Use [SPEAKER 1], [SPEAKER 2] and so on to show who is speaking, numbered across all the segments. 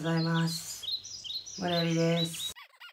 [SPEAKER 1] ざいます。森有です。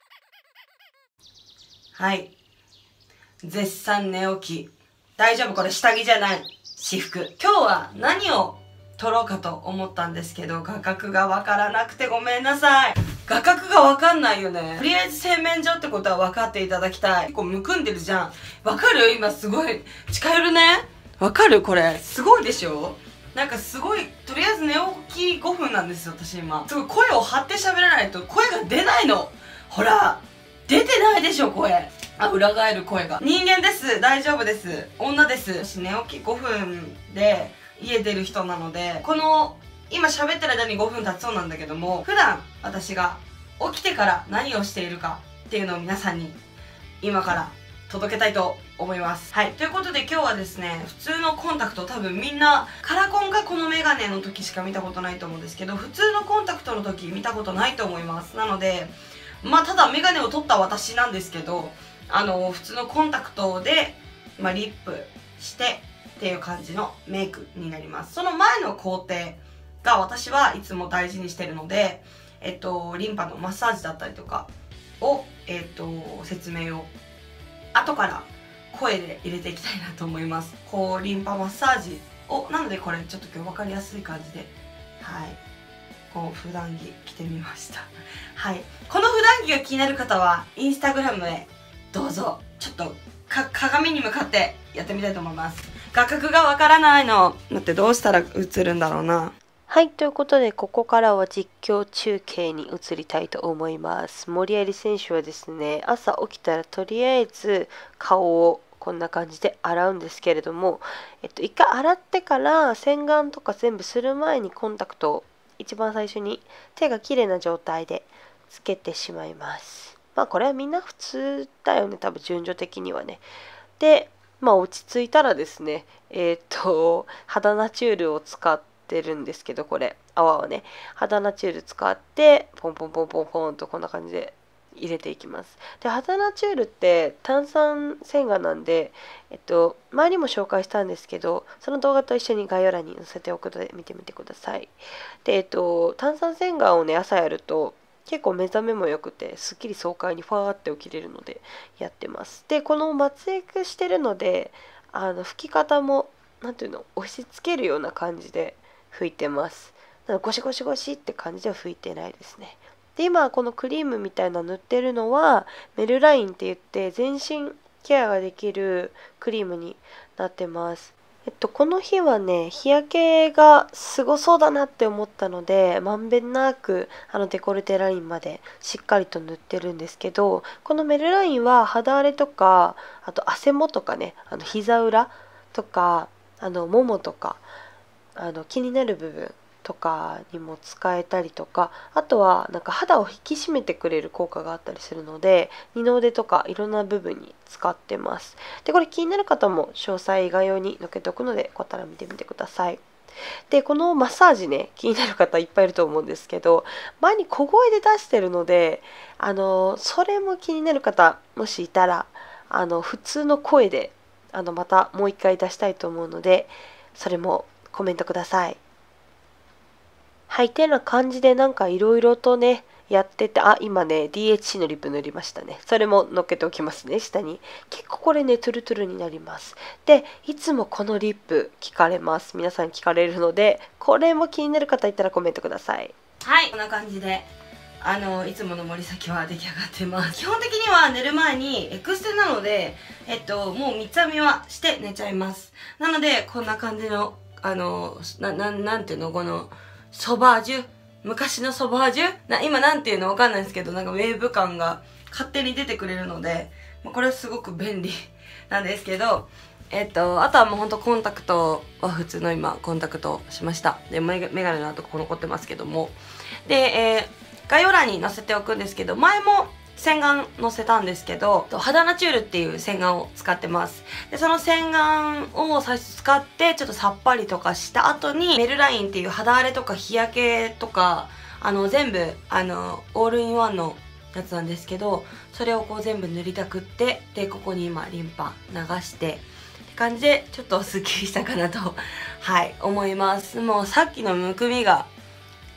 [SPEAKER 1] はい。絶賛寝起き。大丈夫、これ下着じゃない。私服。今日は何を撮ろうかと思ったんですけど、画角がわからなくてごめんなさい。画角がわかんないよね。とりあえず洗面所ってことは分かっていただきたい。結構むくんでるじゃん。わかる？今すごい。近寄るね。わかる？これ。すごいでしょ？なんかすごい、とりあえず寝起き5分なんですよ、私今。すごい声を張って喋らないと声が出ないの。ほら、出てないでしょ、声。あ、裏返る声が。人間です。大丈夫です。女です。私寝起き5分で家出る人なので、この、今喋ってる間に5分経つそうなんだけども、普段私が起きてから何をしているかっていうのを皆さんに今から届けたいと思います。はい。ということで今日はですね、普通のコンタクト、多分みんな、カラコンがこのメガネの時しか見たことないと思うんですけど、普通のコンタクトの時見たことないと思います。なので、まあただメガネを取った私なんですけど、普通のコンタクトで、まあリップしてっていう感じのメイクになります。その前の工程が私はいつも大事にしてるので、リンパのマッサージだったりとかを、説明を後から声で入れていきたいなと思います。こうリンパマッサージを、なのでこれちょっと今日分かりやすい感じで、はい、こう普段着着てみました。はい、この普段着が気になる方はインスタグラムへどうぞ。ちょっと鏡に向かってやってみたいと思います。画角がわからないの。だってどうしたら映るんだろうな。
[SPEAKER 2] はい、ということで、ここからは実況中継に移りたいと思います。森有選手はですね、朝起きたらとりあえず顔をこんな感じで洗うんですけれども、一回洗ってから洗顔とか全部する前にコンタクトを一番最初に手が綺麗な状態でつけてしまいます。まあこれはみんな普通だよね、多分順序的にはね。で、まあ落ち着いたらですね、肌ナチュールを使ってるんですけど、これ泡をね、肌ナチュール使ってポンポンポンポンポンとこんな感じで入れていきます。で、肌ナチュールって炭酸洗顔なんで、前にも紹介したんですけど、その動画と一緒に概要欄に載せておくので見てみてください。で、炭酸洗顔をね、朝やると結構目覚めも良くて、すっきり爽快にファーって起きれるのでやってます。で、この松エクしてるので、吹き方もなんていうの、押し付けるような感じで拭いてます。だからゴシゴシゴシって感じでは拭いてないですね。で、今このクリームみたいな塗ってるのはメルラインって言って全身ケアができるクリームになってます。この日はね、日焼けがすごそうだなって思ったので、まんべんなくデコルテラインまでしっかりと塗ってるんですけど、このメルラインは肌荒れとか、あと汗もとかね、膝裏とか、ももとか、気になる部分とかにも使えたりとか、あとはなんか肌を引き締めてくれる効果があったりするので、二の腕とかいろんな部分に使ってます。で、これ気になる方も詳細概要に載っけておくので、よかったら見てみてください。で、このマッサージね、気になる方いっぱいいると思うんですけど、前に小声で出してるので、それも気になる方、もしいたら、普通の声で、またもう一回出したいと思うので、それもコメントください。はい、てな感じでなんかいろいろとね、やってて、あ、今ね、DHC のリップ塗りましたね。それも乗っけておきますね、下に。結構これね、トゥルトゥルになります。で、いつもこのリップ聞かれます。皆さん聞かれるので、これも気になる方いたらコメントください。
[SPEAKER 1] はい、こんな感じで、いつもの森崎は出来上がってます。基本的には寝る前にエクステなので、もう三つ編みはして寝ちゃいます。なので、こんな感じの、なんていうの、この、ソバージュ、昔のソバージュ今なんていうのわかんないですけど、なんかウェーブ感が勝手に出てくれるので、これはすごく便利なんですけど、あとはもうほんとコンタクトは普通の今、コンタクトしました。で、メガネの後ここ残ってますけども。で、概要欄に載せておくんですけど、前も洗顔載せたんですけど、肌ナチュールっていう洗顔を使ってます。で、その洗顔を最初使って、ちょっとさっぱりとかした後に、メルラインっていう肌荒れとか日焼けとか、全部、オールインワンのやつなんですけど、それをこう全部塗りたくって、で、ここに今、リンパ流して、って感じで、ちょっとスッキリしたかなと、はい、思います。もうさっきのむくみが、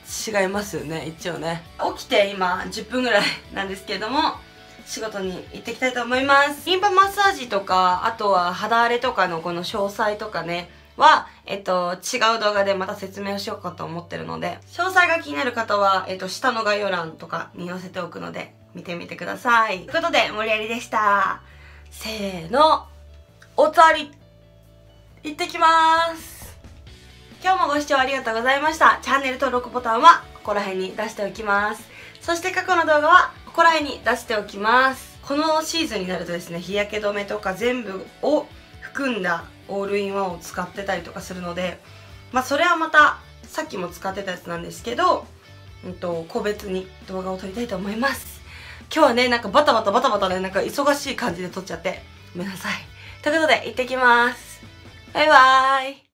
[SPEAKER 1] 違いますよね、一応ね。起きて今10分ぐらいなんですけれども、仕事に行ってきたいと思います。リンパマッサージとか、あとは肌荒れとかのこの詳細とかね、は、違う動画でまた説明をしようかと思ってるので、詳細が気になる方は、下の概要欄とかに載せておくので、見てみてください。ということで、森有でした。せーの、おつわり、行ってきまーす。今日もご視聴ありがとうございました。チャンネル登録ボタンはここら辺に出しておきます。そして過去の動画はここら辺に出しておきます。このシーズンになるとですね、日焼け止めとか全部を含んだオールインワンを使ってたりとかするので、まあそれはまたさっきも使ってたやつなんですけど、個別に動画を撮りたいと思います。今日はね、なんかバタバタね、なんか忙しい感じで撮っちゃってごめんなさい。ということで行ってきます。バイバーイ。